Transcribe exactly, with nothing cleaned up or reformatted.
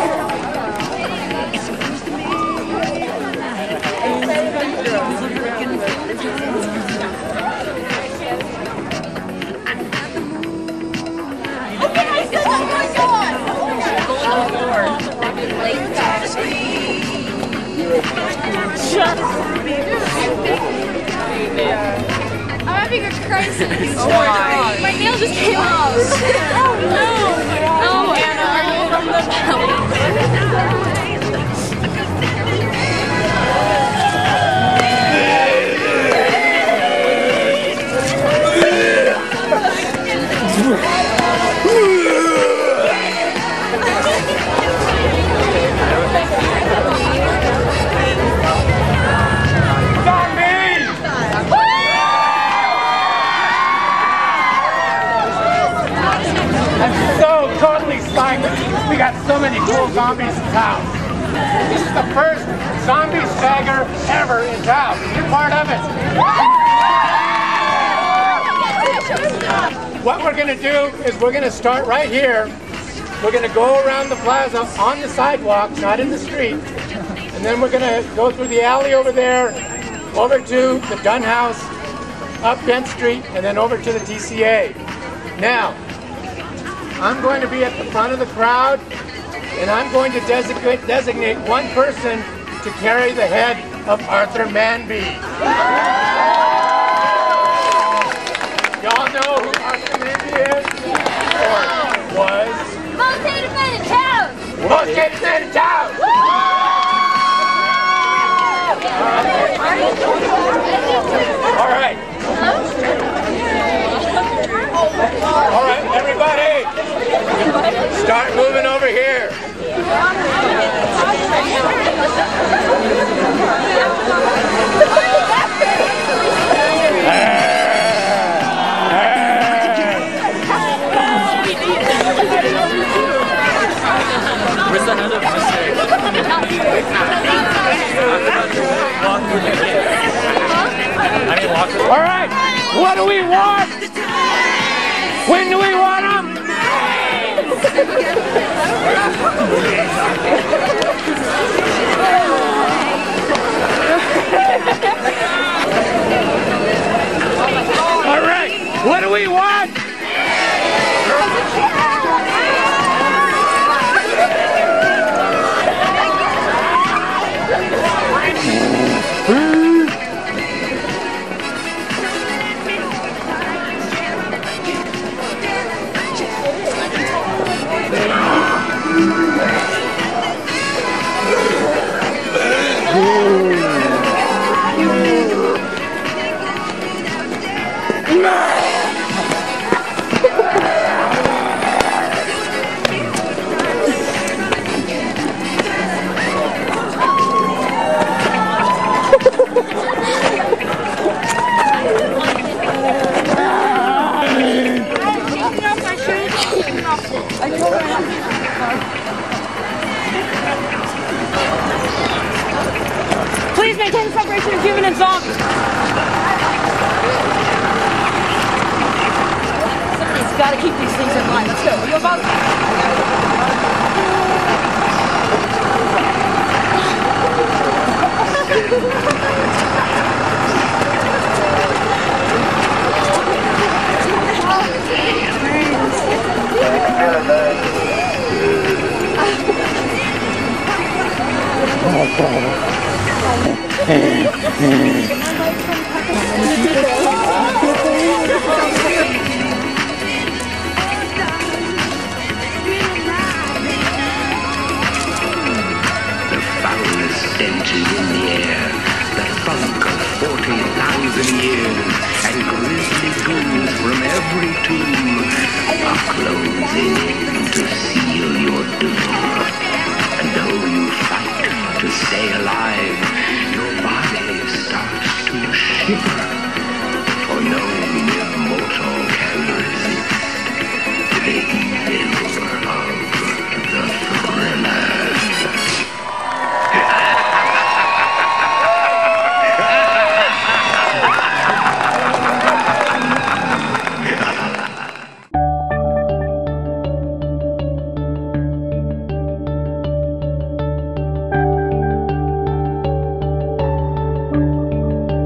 I'm having a crisis. Oh my god. My nail just came off. Oh no. Oh, Anna, are you from the valley? We got so many cool zombies in Taos. This is the first zombie stagger ever in Taos. You're part of it. What we're going to do is we're going to start right here. We're going to go around the plaza on the sidewalk, not in the street. And then we're going to go through the alley over there, over to the Dunn House, up Bent Street, and then over to the D C A. Now, I'm going to be at the front of the crowd, and I'm going to designate, designate one person to carry the head of Arthur Manby. Y'all know who Arthur Manby is? Or was? Most hated man in town! Most hated man in town! All right. All right, everybody, start moving over here. All right, what do we want? When do we want them? All right, what do we want? Please maintain the separation of human and zombie. Somebody's got to keep these things in line. Let's go. Are you about stench is in the air, the funk of forty thousand years, and grisly ghouls from every tomb are closing in to seal your doom. And though you fight to stay alive, your body starts to shiver.